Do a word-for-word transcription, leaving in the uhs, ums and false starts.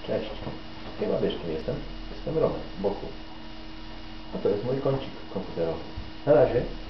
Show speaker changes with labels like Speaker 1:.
Speaker 1: Cześć. Chyba wiesz, kim jestem. Jestem Romek, z boku. A to jest mój kącik komputerowy. Na razie.